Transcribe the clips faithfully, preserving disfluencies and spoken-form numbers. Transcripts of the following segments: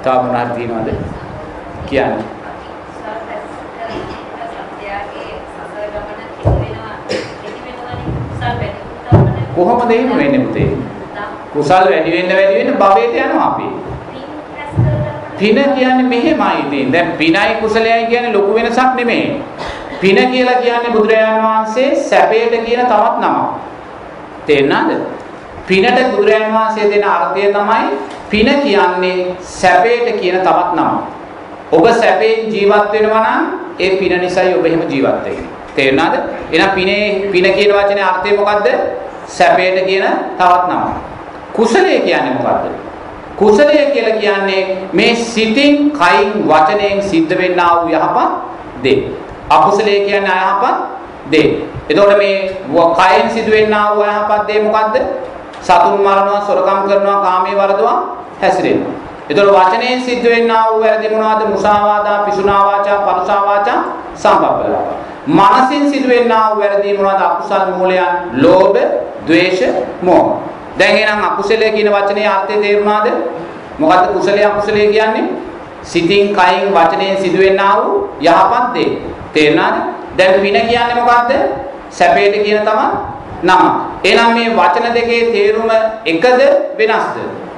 තව මොනවද තියෙනවද කියන්නේ? කොහොමද එහෙම වෙන්නේ පුතේ? කුසල් වැඩි වෙන්න වැඩි වෙන්න භවයට යනවා අපි. පින කියන්නේ මෙහෙමයි ඉතින්. දැන් පිනයි කුසලයයි කියන්නේ ලොකු වෙනසක් නෙමෙයි. පින කියලා කියන්නේ බුදුරජාණන් වහන්සේ සැපයට කියන තවත් නමක්. තේරෙනවද? පිනට බුදුරජාණන් වහන්සේ දෙන අර්ථය තමයි පින කියන්නේ සැපයට කියන තවත් නමක්. ඔබ සැපයෙන් ජීවත් වෙනවා නම් ඒ පින නිසායි ඔබ එහෙම ජීවත් වෙන්නේ. තේරෙනවද? එහෙනම් පිනේ පින කියන වචනේ අර්ථය මොකද්ද? සැපයට කියන තවත් නමක්. කුසලය කියන්නේ මොකද්ද? කුසලය කියලා කියන්නේ මේ සිතින්, කයින්, වචනයෙන් සිද්ධ වෙන්නා වූ යහපත් දේ. අකුසලය කියන්නේ අයහපත් දේ. එතකොට මේ කයෙන් සිදු වෙන්නා වූ අයහපත් දේ මොකද්ද? සතුන් මරනවා, සොරකම් කරනවා, කාමයේ වරදවා හැසිරෙනවා. එතකොට වචනයෙන් සිද්ධ වෙන්නා වූ වැරදි මොනවද? මුසාවාදා, පිසුනා වාචා, පරුසා වාචා, සම්පප්පලාප. මනසින් සිදු වෙන්නා වූ වැරදි මොනවද? අකුසල් මූලයන්, ලෝභ, ද්වේෂ, මෝහ. දැන් එහෙනම් අකුසලය කියන වචනේ අර්ථය තේරුණාද? මොකද්ද කුසලය අකුසලය කියන්නේ? සිතින්, කයින්, වචනයෙන් සිදුවෙනා වූ යහපත් දේ. තේරුණාද? දැන් පින කියන්නේ මොකද්ද? සැපයට කියන තමයි නම. එහෙනම් මේ වචන දෙකේ තේරුම එකද වෙනස්ද?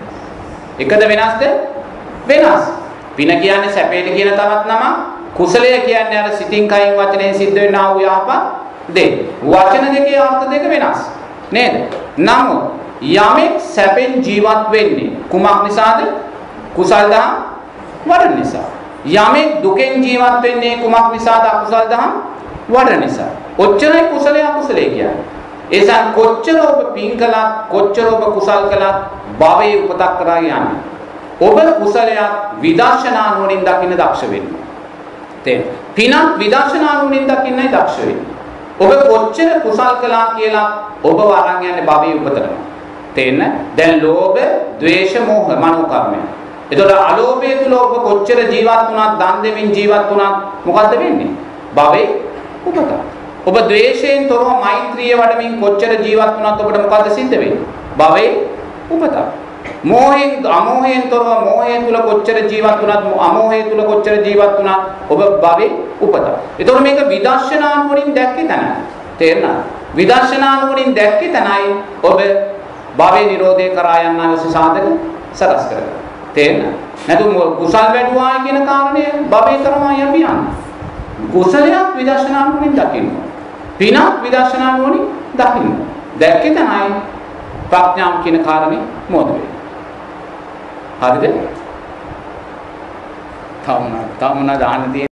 එකද වෙනස්ද? වෙනස්. පින කියන්නේ සැපයට කියන තවත් නම. කුසලය කියන්නේ අර සිතින්, කයින්, වචනයෙන් සිද්ධ වෙනා වූ යහපත් දේ. වචන දෙකේ අර්ථ දෙක වෙනස්. නේද? නමුත් යමෙක් සැපෙන් ජීවත් වෙන්නේ කුමක් නිසාද? කුසල් දහම් වඩන නිසා. යමෙක් දුකෙන් ජීවත් වෙන්නේ කුමක් නිසාද? අකුසල් දහම් වඩන නිසා. ඔච්චරයි කුසලය අකුසලය කියන්නේ. ඒසන් කොච්චර ඔබ පින් කළත්, කොච්චර ඔබ කුසල් කළත් භවයේ උපතක් කරා යන්නේ. ඔබ කුසලයක් විදර්ශනා නුවණින් දකින්න දක්ෂ වෙන්න. තේරෙනවද? පිනක් විදර්ශනා නුවණින් දකින්නයි දක්ෂ වෙන්නේ. ඔබ කොච්චර කුසල් කළා කියලා ඔබ වරන් යන්නේ භවයේ උපතට. තේන්න? දැන් ලෝභ, ද්වේෂ, මෝහ මනෝ කර්මය. එතකොට අලෝභය තුල ඔබ කොච්චර ජීවත් වුණත්, දන් දෙමින් ජීවත් වුණත් මොකද්ද වෙන්නේ? භවයේ උපත. ඔබ ද්වේෂයෙන් තොරව මෛත්‍රිය වඩමින් කොච්චර ජීවත් වුණත් ඔබට මොකද්ද සිද්ධ වෙන්නේ? භවයේ උපත. මෝහයෙන් අමෝහයෙන් තොරව මෝහය තුල කොච්චර ජීවත් වුණත්, අමෝහය තුල කොච්චර ජීවත් වුණත් ඔබ භවයේ උපත. එතකොට මේක විදර්ශනා නුවණින් දැක්කේ තැන. තේරෙනවද? විදර්ශනා නුවණින් දැක්කේ තැනයි ඔබ භවයේ නිරෝධය කරා යන්න අවශ්‍ය සාධක සකස් කරගන්න. තේරෙනවද? නැතු කුසල් වැඩුවා කියන කාරණය භවයේ කරනවා යම් යන්නේ. කුසලයක් විදර්ශනා නුවණින් දකින්න. පිනක් විදර්ශනා නුවණින් දකින්න. දැක්කේ තැනයි ප්‍රඥාව කියන කාරණේ මොකද වෙන්නේ? හරිද? තවම තවම දාන්න